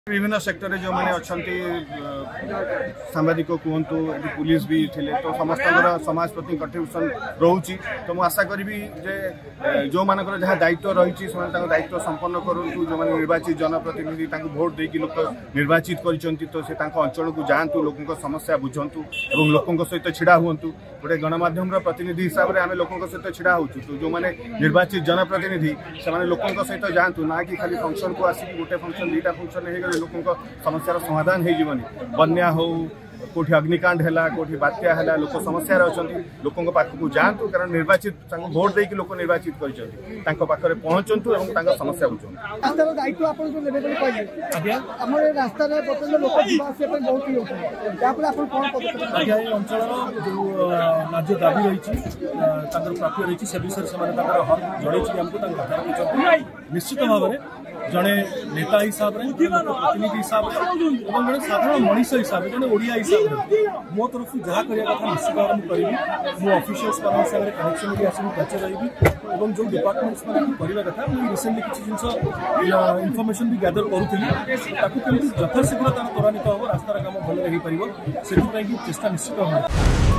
विभिन्न सेक्टर जो मैंने अच्छा सांबादिक कहतु पुलिस भी थे तो समस्त समाज प्रति कंट्रीब्यूशन रोचे तो मुझे आशा करी जे जो मानकर जहाँ दायित्व रही दायित्व संपन्न करूँ जो मैंने निर्वाचित जनप्रतिनिधि भोट देकी लोक निर्वाचित कर तो से अंचल को जातु लोकों समस्या बुझंतु और लोकों सहित छिड़ा हूँ गोटे गणमाध्यम प्रतिनिधि हिसाब से आम लोकों सहित छिड़ा हो जो मैंने निर्वाचित जनप्रतिनिधि से लोकों सहित जातु ना कि खाली फंक्शन को आसिक गोटे फंक्शन दुईटा फंक्शन हो लोकों समस्या समाधान हो बन्या हो कोठी अग्निकांड है कोठी बात्या है लोक समस्या अच्छा लोकों पाखक जातु कारण निर्वाचित भोट देकी लोक निर्वाचित कर पहुंचतु और समस्या बुझुँ दायित्व अंचल जो न्याय दाबी रही प्राप्य रही से विषय से जड़े निश्चित भाव में जड़े नेता हिसाब से प्रतिनिधि हिसाब से जड़े साधारण मनीष हिसाब से जड़े ओडिया हिसाब से मो तरफ जहाँ करा कथा निश्चित भाव में करी मो ऑफिशियल्स हिसाब से कनेक्शन भी आस पचे रही और जो डिपार्टमेंट्स करवा कथा मुझे रिसेंटली किसी जिन इनफर्मेशन भी गैदर करूँ यथाशीघ्र तार त्वरान्वित हम रास्तार काम भले हो पार से चेष्टा निश्चित भाव